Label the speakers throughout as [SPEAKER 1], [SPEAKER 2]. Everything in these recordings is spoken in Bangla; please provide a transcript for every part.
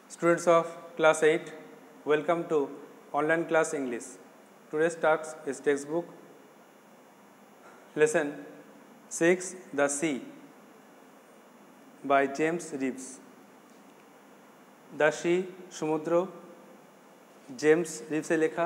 [SPEAKER 1] Students of class 8, welcome to online class English. Today's task is textbook lesson 6 The Sea by James Reeves. The Sea সমুদ্র জেমস রিভসের লেখা।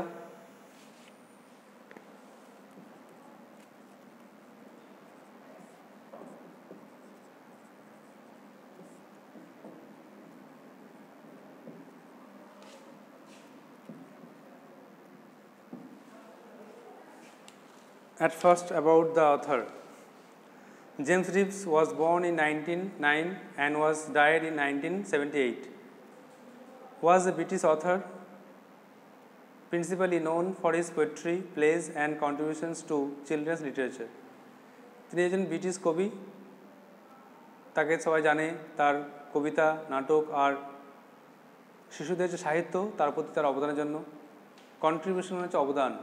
[SPEAKER 1] At first, about the author. James Reeves was born in 1909 and was died in 1978. Was a British author, principally known for his poetry, plays and contributions to children's literature. তিনি একজন ব্রিটিশ কবি, তাকে সবাই জানে তার কবিতা, নাটক আর শিশুদের যে সাহিত্য তার প্রতি তার অবদানের জন্য। কন্ট্রিবিউশন হচ্ছে অবদান।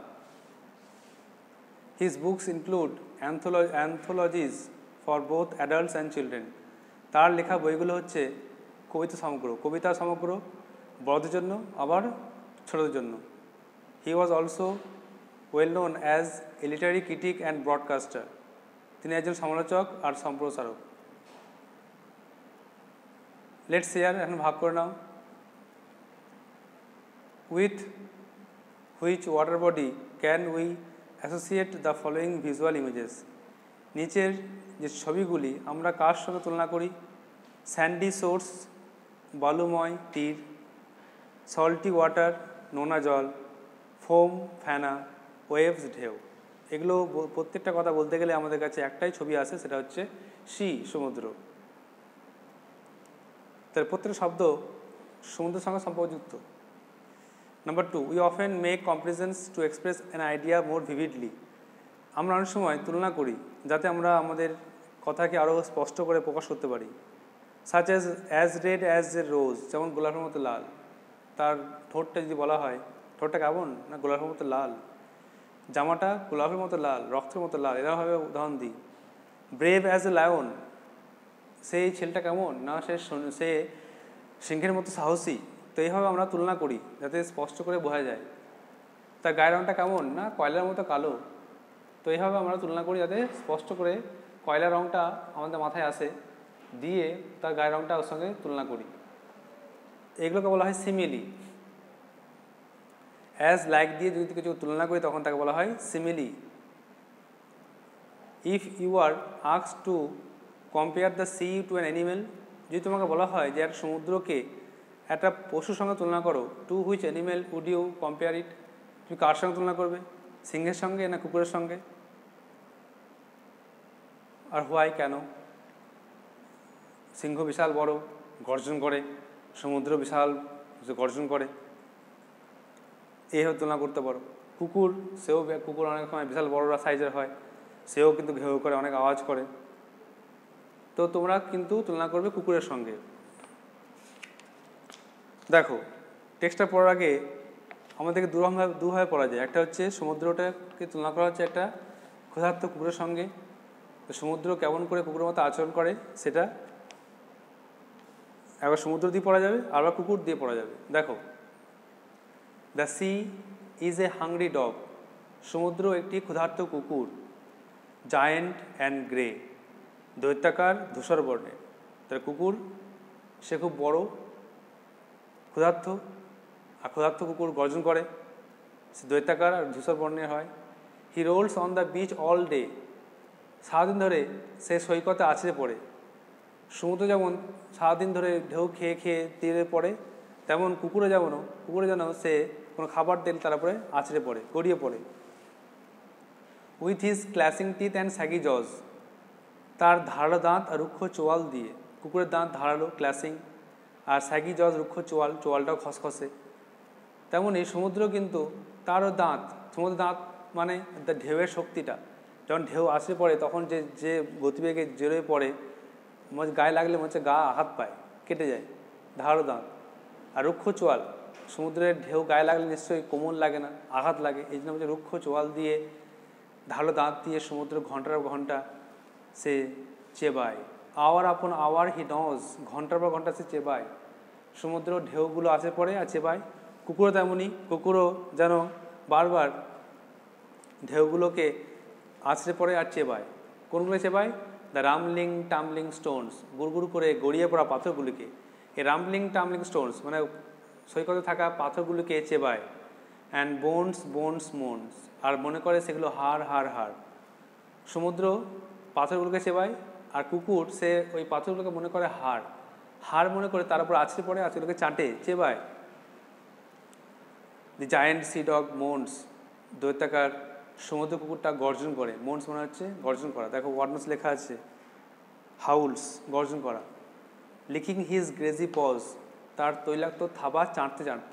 [SPEAKER 1] His books include anthologies for both adults and children. তার লেখা বইগুলো হচ্ছে কবিতা সমগ্র বড়দের জন্য আবার ছোটদের জন্য। He was also well known as a literary critic and broadcaster. তিনি একজন সমালোচক আর সম্প্রচারক। Let's share এখন ভাগ করে নাও। With which water body can we associate the following visual images? নিচের যে ছবিগুলি আমরা কার সঙ্গে তুলনা করি? স্যান্ডি সোর্স বালুময় তীর, সল্টি ওয়াটার নোনা জল, ফোম ফেনা, ওয়েভস ঢেউ। এগুলো প্রত্যেকটা কথা বলতে গেলে আমাদের কাছে একটাই ছবি আসে, সেটা হচ্ছে সি সমুদ্র। তার প্রত্যেকটা শব্দ সমুদ্রের সঙ্গে সম্পর্কযুক্ত। Number 2, we often make comparisons to express an idea more vividly. আমরা অনেক সময় তুলনা করি যাতে আমরা আমাদের কথাকে আরও স্পষ্ট করে প্রকাশ করতে পারি। such as red as a rose, যেমন গোলাপের মতো লাল। তার ঠোঁটটা যদি বলা হয়, ঠোঁটটা কেমন না গোলাপের মতো লাল, জামাটা গোলাপের মতো লাল, রক্তের মতো লাল, এরকমভাবে উদাহরণ দিই। ব্রেভ অ্যাজ এ লায়ন, সেই ছেলেটা কেমন না সে সিংহের মতো সাহসী। তো এইভাবে আমরা তুলনা করি যাতে স্পষ্ট করে বোঝা যায়। তার গায়ের রঙটা কেমন না কয়লার মতো কালো। তো এইভাবে আমরা তুলনা করি যাতে স্পষ্ট করে কয়লার রঙটা আমাদের মাথায় আসে, দিয়ে তার গায়ের রঙটা ওর সঙ্গে তুলনা করি। এগুলোকে বলা হয় সিমিলি। অ্যাজ লাইক দিয়ে যদি কিছু তুলনা করি তখন তাকে বলা হয় simile. If you are asked to compare the sea to an animal, যদি তোমাকে বলা হয় যে একটা সমুদ্রকে একটা পশুর সঙ্গে তুলনা করো, to which animal would you compare it? তুমি কার সঙ্গে তুলনা করবে? সিংহের সঙ্গে না কুকুরের সঙ্গে? আর হোয়াই, কেন? সিংহ বিশাল বড়, গর্জন করে, সমুদ্র বিশাল গর্জন করে, এইভাবে তুলনা করতে পারো। কুকুর অনেক সময় বিশাল বড় সাইজের হয়, সেও কিন্তু ঘেউ করে, অনেক আওয়াজ করে। তো তোমরা কিন্তু তুলনা করবে কুকুরের সঙ্গে। দেখো, টেক্সটটা পড়ার আগে আমাদেরকে দুভাবে পড়া যায়। একটা হচ্ছে সমুদ্রটাকে তুলনা করা হচ্ছে একটা ক্ষুধার্ত কুকুরের সঙ্গে। সমুদ্র কেমন করে কুকুরের মতো আচরণ করে সেটা একবার সমুদ্র দিয়ে পড়া যাবে, আবার কুকুর দিয়ে পড়া যাবে। দেখো, the sea is a hungry dog, সমুদ্র একটি ক্ষুধার্ত কুকুর। জায়েন্ট অ্যান্ড গ্রে, দৈত্যাকার ধূসর বর্ণের। তার কুকুর সে খুব বড়, ক্ষুধার্ত, আর ক্ষুধার্ত কুকুর গর্জন করে, সে দৈত্যাকার আর ধূসর বর্ণের হয়। He rolls on the beach all day, সারাদিন ধরে সে সৈকতে আছড়ে পড়ে। সমুদ্র যেমন সারাদিন ধরে ঢেউ খেয়ে খেয়ে তীরে পড়ে, তেমন কুকুরে যেন সে কোনো খাবার দিলে তার উপরে আছড়ে পড়ে, গড়িয়ে পড়ে। With his clashing teeth and shaggy jaws, তার ধারালো দাঁত আর রুক্ষ চোয়াল দিয়ে। কুকুরের দাঁত ধারালো, ক্ল্যাশিং, আর স্যাগি জজ রুক্ষ চোয়ালটাও খসখসে। তেমনই সমুদ্র কিন্তু তারও দাঁত, সমুদ্রের দাঁত মানে ঢেউয়ের শক্তিটা। যখন ঢেউ আসে পড়ে তখন যে গতিবেগে জোরে পড়ে, গায়ে লাগলে মনে হচ্ছে গা আঘাত পায়, কেটে যায়, ধারালো দাঁত। আর রুক্ষ চোয়াল, সমুদ্রের ঢেউ গায়ে লাগলে নিশ্চয়ই কোমল লাগে না, আঘাত লাগে। এই জন্য বলছে রুক্ষ চোয়াল দিয়ে, ধারালো দাঁত দিয়ে সমুদ্র ঘন্টার পর ঘন্টা সে চেবায়। আওয়ার আপন আওয়ার হি নজ, ঘন্টার পর ঘন্টা সে চেবায়। সমুদ্র ঢেউগুলো আছড়ে পড়ে আর চেবায়। কুকুরও তেমনই, কুকুরও যেন বারবার ঢেউগুলোকে আছড়ে পড়ে আর চেবায়। কোনগুলো চেবায়? দ্য রামলিং টামলিং স্টোনস, গুড়গুড় করে গড়িয়ে পড়া পাথরগুলিকে। এই রামলিং টামলিং স্টোনস মানে সৈকতে থাকা পাথরগুলিকে চেবায়। অ্যান্ড বোনস বোনস মোনস, আর মনে করে সেগুলো হাড় হাড় হাড়। সমুদ্র পাথরগুলোকে চেবায় আর কুকুর সে ওই পাথরগুলোকে মনে করে হাড় হাড় মনে করে তার উপর আছড়ে পড়ে আর সেগুলোকে চাটে, চেবায়। The giant sea dog moans, দৈত্যাকার সমুদ্র কুকুরটা গর্জন করে। মোনস মনে হচ্ছে গর্জন করা, দেখো ওয়ার্ডনেস লেখা আছে, হাউলস গর্জন করা। লিকিং হিজ গ্রেজি পজ, তার তৈলাক্ত থাবা চাটতে চাটতে।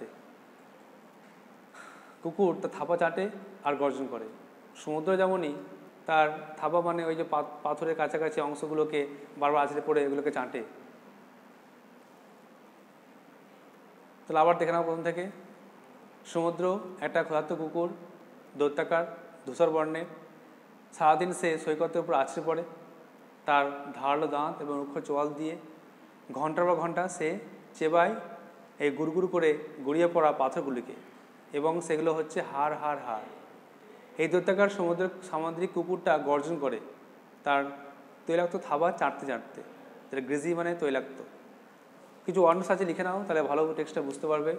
[SPEAKER 1] কুকুর তার থাবা চাটে আর গর্জন করে। সমুদ্র যেমনই তার থাবা মানে ওই যে পাথরের কাছাকাছি অংশগুলোকে বারবার আছড়ে পড়ে এগুলোকে চাটে। তাহলে আবার দেখে নাও প্রথম থেকে। সমুদ্র একটা ক্ষুধার্ত কুকুর, দৈত্যাকার, ধূসর বর্ণের। সারাদিন সে সৈকতের উপর আছড়ে পড়ে তার ধারালো দাঁত এবং রুক্ষ চোয়াল দিয়ে। ঘন্টার পর ঘন্টা সে চেবায় এই গুড়গুড় করে গড়িয়ে পড়া পাথরগুলিকে, এবং সেগুলো হচ্ছে হাড় হাড় হাড়। এই দৈত্যাকার সামুদ্রিক কুকুরটা গর্জন করে তার তৈলাক্ত থাবা চাটতে চাটতে। যেটা গ্রেজি মানে তৈলাক্ত। কিছু ওয়ার্ডস আছে, লিখে নাও, তাহলে ভালো টেক্সটটা বুঝতে পারবে।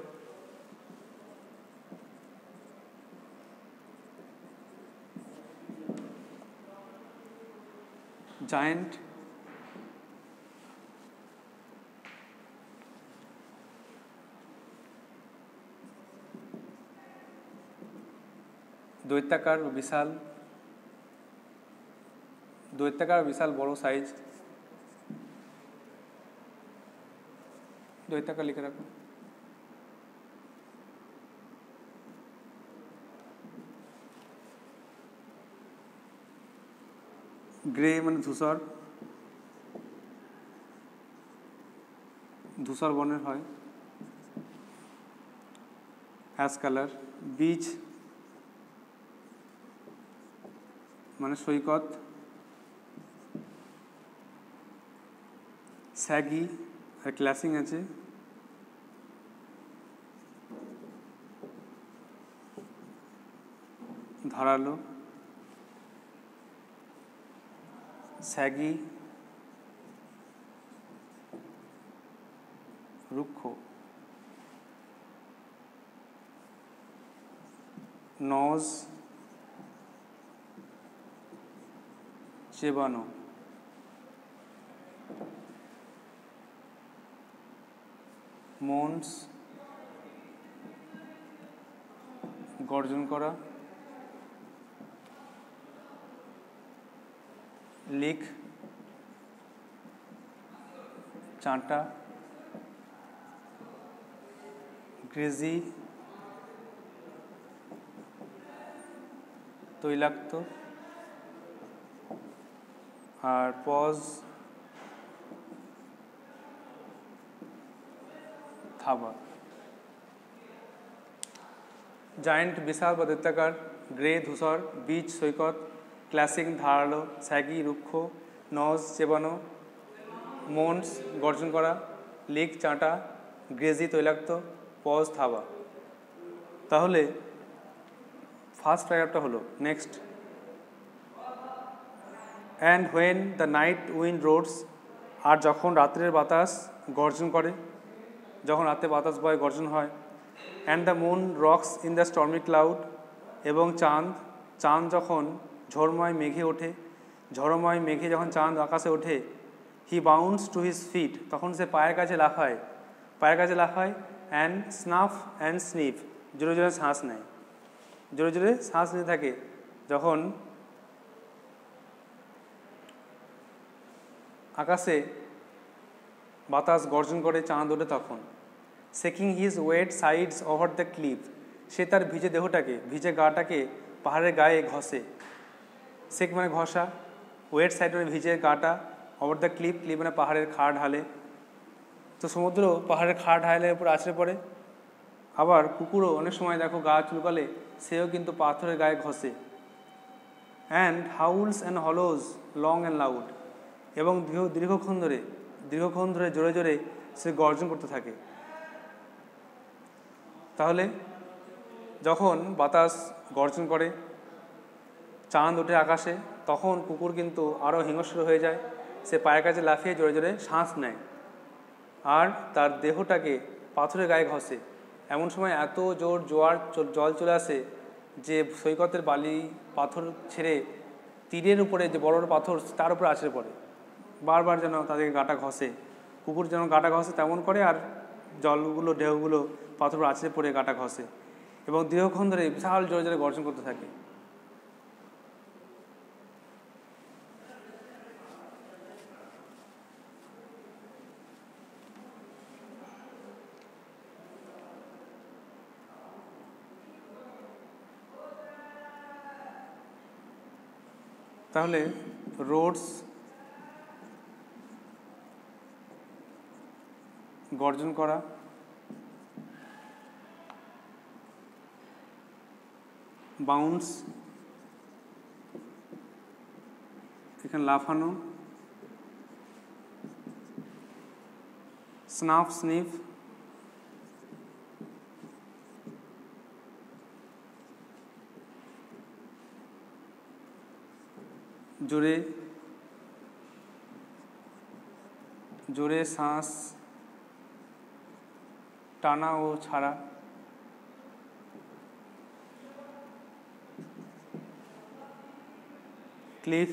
[SPEAKER 1] জায়েন্ট, দৈত্যাকার বিশাল, দৈত্যাকার বিশাল বড় সাইজ। দৈত্যাকার লিখে রাখো। গ্রে মানে ধূসর, ধূসর বর্ণের হয়। Ash colour. বিচ মানে সৈকত। স্যাগি আর ক্লাসিং আছে। ধারালো, স্যাগি রুক্ষ। নজ চেবানো। মোনস গর্জন করা। লিক চাঁটা। গ্রেজি তৈলাক্ত। আর পজ থাবা। জায়েন্ট বিশাল বা দৈত্যাকার, গ্রে ধূসর, বিচ সৈকত, ক্লাসিং ধারালো, স্যাগি রুক্ষ, নজ চেবানো, মোনস গর্জন করা, লিক চাঁটা, গ্রেজি তৈলাক্ত, পজ থাবা। তাহলে ফার্স্ট প্যারাগ্রাফটা হলো next. And when the night wind roars, আর যখন রাত্রের বাতাস গর্জন করে, যখন রাতে বাতাস বয় গর্জন হয়। And the moon rocks in the stormy cloud, এবং চাঁদ যখন ঝড়ময় মেঘে ওঠে, ঝড়ময় মেঘে যখন চাঁদ আকাশে ওঠে। He bounds to his feet, তখন সে পায়ের কাছে লাফায়, পায়ের কাছে লাফায়। অ্যান্ড স্নাফ অ্যান্ড স্নিফ, জোরে জোরে শ্বাস নেয়, জোরে জোরে শ্বাস নিতে থাকে যখন আকাশে বাতাস গর্জন করে, চাঁদ ওঠে তখন। Shaking his wet sides over the cliff, সে তার ভিজে দেহটাকে, ভিজে গাটাকে পাহাড়ের গায়ে ঘষে। শেক মানে ঘষা, ওয়েট সাইড মানে ভিজে গাটা, ওভার দ্য ক্লিফ, ক্লিফ মানে পাহাড়ের খাড় ঢালে। তো সমুদ্র পাহাড়ের খাড় ঢালের উপর আছড়ে পড়ে। আবার কুকুরও অনেক সময় দেখো গা চুলকালে সেও কিন্তু পাথরের গায়ে ঘষে। And howls and hollos long and loud, এবং দীর্ঘক্ষণ ধরে জোরে জোরে সে গর্জন করতে থাকে। তাহলে যখন বাতাস গর্জন করে, চাঁদ ওঠে আকাশে, তখন কুকুর কিন্তু আরও হিংস্র হয়ে যায়। সে পায়ের কাছে লাফিয়ে জোরে জোরে শ্বাস নেয় আর তার দেহটাকে পাথরের গায়ে ঘষে। এমন সময় এত জোর জোয়ার জল চলে আসে যে সৈকতের বালি পাথর ছেড়ে তীরের উপরে যে বড় বড় পাথর তার উপরে আছড়ে পড়ে। বারবার যেন তাদেরকে গাটা ঘষে, কুকুর যেন গাটা ঘষে তেমন করে, আর জলগুলো ঢেউগুলো পাথর আছড়ে পড়ে গাটা ঘষে এবং দীর্ঘক্ষণ ধরে বিশাল জোরে জোরে গর্জন করতে থাকে। তাহলে রোডস গর্জন করা, বাউন্স এখানে লাফানো, স্নাফ স্নিফ জোরে জোরে শ্বাস টানা ও ছাড়া, ক্লিফ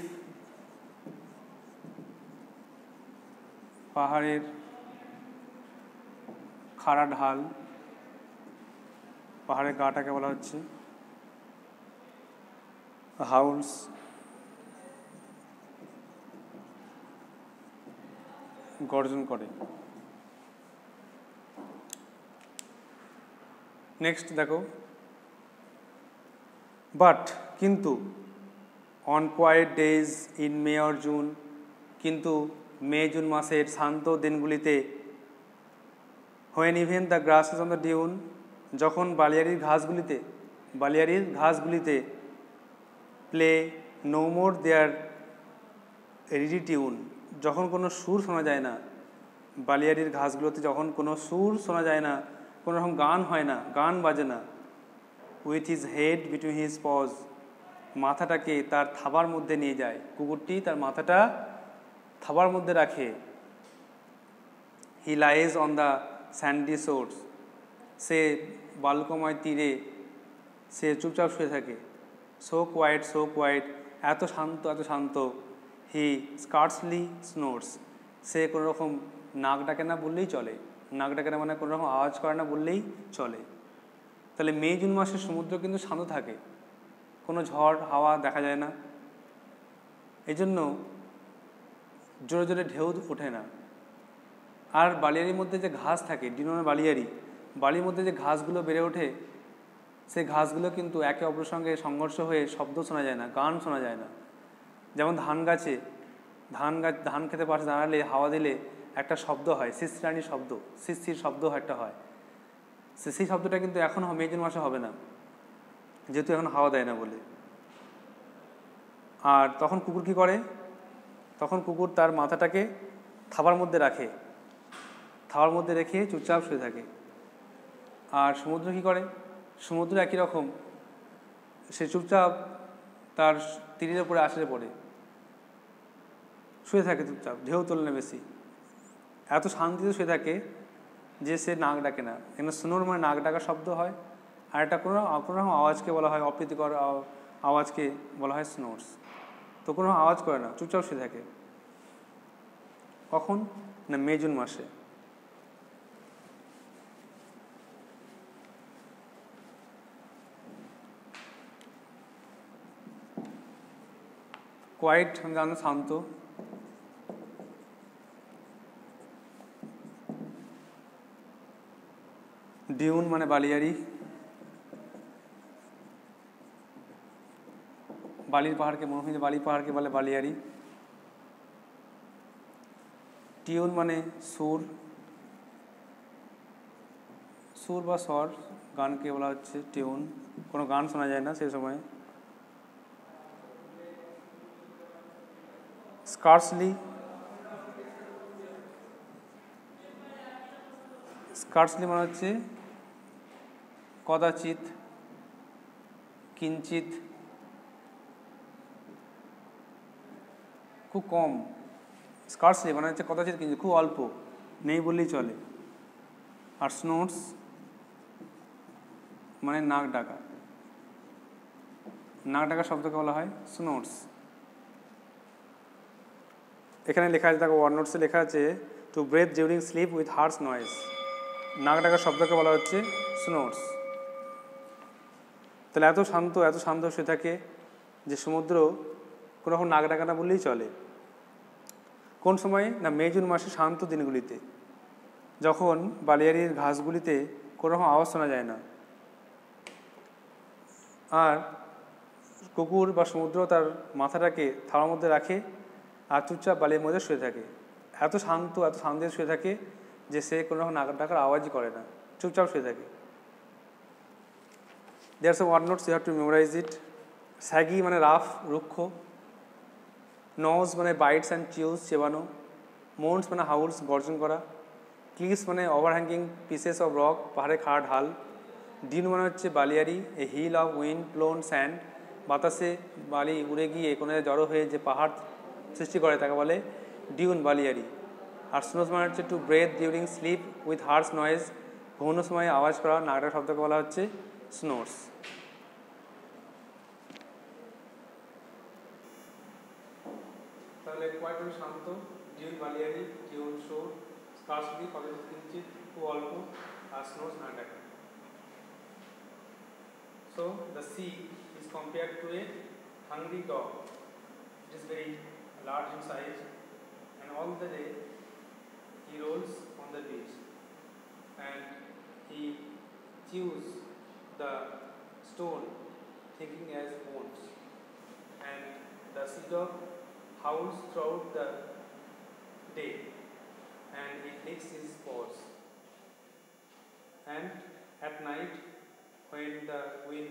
[SPEAKER 1] পাহাড়ের খাড়া ঢাল, পাহাড়ের গাটাকে বলা হচ্ছে হাউলস, গর্জন করে। নেক্সট দেখো, বাট কিন্তু on quiet days in May or June, কিন্তু মে জুন মাসের শান্ত দিনগুলিতে, when even the grasses on the dune, যখন বালিয়াড়ির ঘাসগুলিতে play no more their reedy tune, যখন কোনো সুর শোনা যায় না, বালিয়াড়ির ঘাসগুলোতে যখন কোনো সুর শোনা যায় না, কোনো রকম গান হয় না, গান বাজে না, with his head between his paws, মাথাটাকে তার থাবার মধ্যে নিয়ে যায়, কুকুরটি তার মাথাটা থাবার মধ্যে রাখে। He lies on the sandy shores, সে বালুকাময় তীরে সে চুপচাপ শুয়ে থাকে। সো কোয়াইট, এত শান্ত। হি স্কার্টসলি স্নোরস, সে কোনো রকম নাক ডাকে না বললেই চলে, নাক ডাকে না মানে কোনো রকম আওয়াজ করে না বললেই চলে। তাহলে মে জুন মাসে সমুদ্র কিন্তু শান্ত থাকে, কোনো ঝড় হাওয়া দেখা যায় না, এই জন্য জোরে জোরে ঢেউ ওঠে না। আর বালিয়াড়ির মধ্যে যে ঘাস থাকে, ডিনোনা বালির মধ্যে যে ঘাসগুলো বেড়ে ওঠে, সেই ঘাসগুলো কিন্তু একে অপরের সঙ্গে সংঘর্ষ হয়ে শব্দ শোনা যায় না, গান শোনা যায় না। যেমন ধান খেতে পাশে দাঁড়ালে হাওয়া দিলে একটা শব্দ হয়, শিশির শব্দ একটা হয়, সেই শব্দটা কিন্তু এখন মে জুন মাসে হবে না, যেহেতু এখন হাওয়া দেয় না বলে। আর তখন কুকুর কী করে, তখন কুকুর তার মাথাটাকে থাবার মধ্যে রেখে চুপচাপ শুয়ে থাকে। আর সমুদ্র কী করে, সমুদ্র একই রকম, সে চুপচাপ তার তীরের উপরে আছড়ে পড়ে শুয়ে থাকে চুপচাপ, ঢেউ তোলে না বেশি, এত শান্তিতে শুয়ে থাকে যে সে নাক ডাকে না। এখানে স্নোর মানে নাক ডাকা শব্দ হয়, আর একটা কোনো রকম আওয়াজকে বলা হয়, অপ্রীতিকর আওয়াজকে বলা হয় স্নোর্স। তো কোনো আওয়াজ করে না, চুপচাপ শুয়ে থাকে। কখন না, মে জুন মাসে। কোয়াইট জানো শান্ত, ডিউন মানে বালিয়াড়ি, বালির পাহাড়কে মরুভূমিতে বালির পাহাড়কে বলে বালিয়াড়ি। টিউন মানে সুর বা স্বর, গানকে বলা হচ্ছে টিউন, কোনো গান শোনা যায় না সেই সময়। স্কার্টসলি মানে হচ্ছে কদাচিৎ, কিঞ্চিৎ, খুব কম, স্কার্সলি মানে হচ্ছে কদাচিৎ কিঞ্চিৎ, খুব অল্প, নেই বললেই চলে। আর স্নোর্স মানে নাক ডাকা, নাক ডাকা শব্দকে বলা হয় স্নোর্স। এখানে লেখা আছে, দেখো ওয়ার্ড নোটসে লেখা আছে to breathe during sleep with harsh noise, নাক ডাকা শব্দকে বলা হচ্ছে স্নোর্স। তাহলে এত শান্ত শুয়ে থাকে যে সমুদ্র কোনো রকম নাক ডাকা না বললেই চলে। কোন সময় না, মে জুন মাসে শান্ত দিনগুলিতে, যখন বালিয়াড়ির ঘাসগুলিতে কোনো রকম আওয়াজ শোনা যায় না, আর কুকুর বা সমুদ্র তার মাথাটাকে থালার মধ্যে রাখে আর চুপচাপ বালির মধ্যে শুয়ে থাকে। এত শান্ত শুয়ে থাকে যে সে কোনো রকম নাক ডাকার আওয়াজই করে না, চুপচাপ শুয়ে থাকে। There some word notes, you have to memorize it. Shaggy মানে রাফ, রুক্ষ। নজ মানে বাইটস অ্যান্ড চিউজ, চেবানো। মোন্স মানে হাউলস, গর্জন করা। ক্লিফস মানে ওভারহ্যাঙ্গিং পিসেস অফ রক, পাহাড়ে খাড়া ঢাল। ডিন মানে হচ্ছে বালিয়াড়ি, a hill of wind blown sand, বাতাসে বালি উড়ে গিয়ে কোনো জড়ো হয়ে যে পাহাড় সৃষ্টি করে তাকে বলে ডিউন, বালিয়াড়ি। আর স্নোজ মানে হচ্ছে to breathe during sleep with harsh noise, ঘুমানোর সময় আওয়াজ করা, নাক ডাকা শব্দকে বলা হচ্ছে স্নোর্স। তাহলে কয়টা শান্ত, ডিউন বালিয়াড়ি, ডিউন শোর, স্কার্সলি কদাচিৎ কিঞ্চিৎ, খুব অল্প, আর স্নোর্স নাক ডাকা। So the sea is compared to a hungry dog. It is very large in size, and all the day he rolls on the beach and he chews the stone thinking as bones, and the sea dog howls throughout the day and he licks his paws, and at night when the wind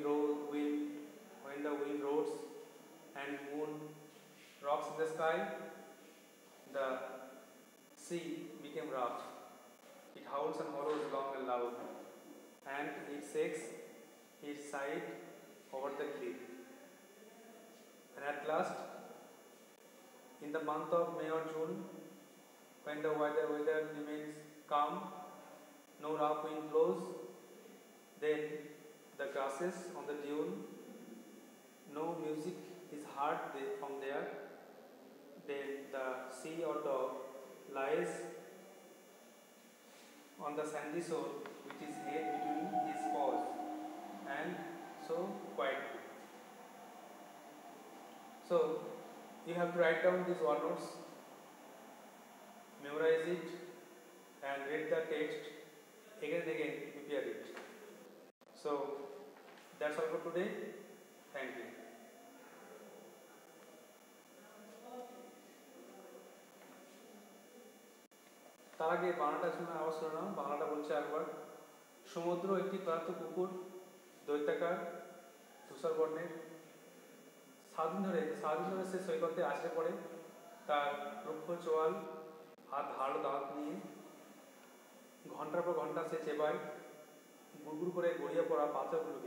[SPEAKER 1] roars and moon rocks in the sky, the sea became rough. It howls and hollows long and loud, and it shakes its side over the cliff. And at last, in the month of May or June, when the weather remains calm, no rough wind blows, then the grasses on the dune, no music is heard from there. Then the sea or dog lies on the sandy shore with his head between his paws, and so quietly. So you have to write down these word notes, memorize it, and read the text again and again, prepare it. So that's all for today. Thank you. তার আগে বাংলাটা শুনে আওয়াজ শুনে নাও, বাংলাটা বলছে একবার। সমুদ্র একটি ক্লান্ত কুকুর, দৈত্যাকার, ধূসর বর্ণের। সারাদিন ধরে সে সৈকতে আছড়ে পড়ে, তার রুক্ষ চোয়াল আর ধারালো দাঁত নিয়ে। ঘন্টার পর ঘন্টা সে চেবায় গুড়গুড় করে গড়িয়ে পড়া পাথরগুলোকে।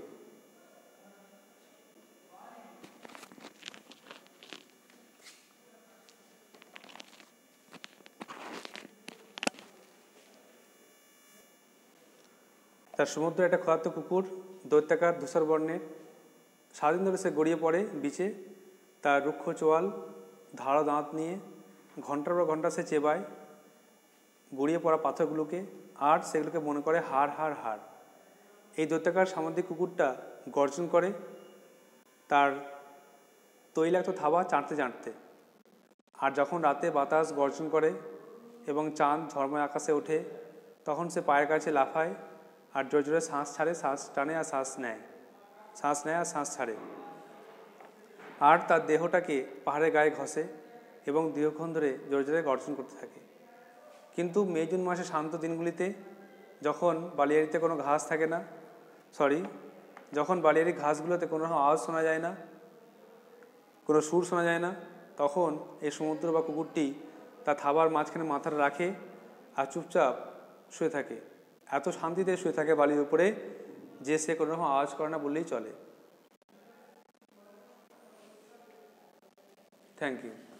[SPEAKER 1] তার সমুদ্র একটা ক্ষুধার্ত কুকুর, দৈত্যাকার, ধূসর বর্ণের। সারাদিন ধরে সে গড়িয়ে পড়ে বিচে, তার রুক্ষ চোয়াল, ধারালো দাঁত নিয়ে। ঘন্টার পর ঘন্টা সে চেবায় গড়িয়ে পড়া পাথরগুলোকে, আর সেগুলোকে মনে করে হাড় হাড় হাড়। এই দৈত্যাকার সামুদ্রিক কুকুরটা গর্জন করে তার তৈলাক্ত থাবা চাটতে চাটতে। আর যখন রাতে বাতাস গর্জন করে এবং চাঁদ ঝলমলে আকাশে ওঠে, তখন সে পায়ের কাছে লাফায় আর জোরে জোরে শ্বাস ছাড়ে, শ্বাস টানে আর শ্বাস নেয়, শ্বাস নেয় আর শ্বাস ছাড়ে। আর তার দেহটাকে পাহাড়ের গায়ে ঘষে এবং দীর্ঘক্ষণ ধরে জোরে জোরে গর্জন করতে থাকে। কিন্তু মে জুন মাসে শান্ত দিনগুলিতে, যখন বালিয়াড়িতে কোনো ঘাস থাকে না, যখন বালিয়াড়ির ঘাসগুলোতে কোনো আওয়াজ শোনা যায় না, কোনো সুর শোনা যায় না, তখন এই সমুদ্র বা কুকুরটি তার থাবার মাঝখানে মাথাটা রাখে আর চুপচাপ শুয়ে থাকে। এত শান্তিতে শুয়ে থাকে বালির উপরে যে সে কোনো রকম আওয়াজ করে না বললেই চলে। Thank you.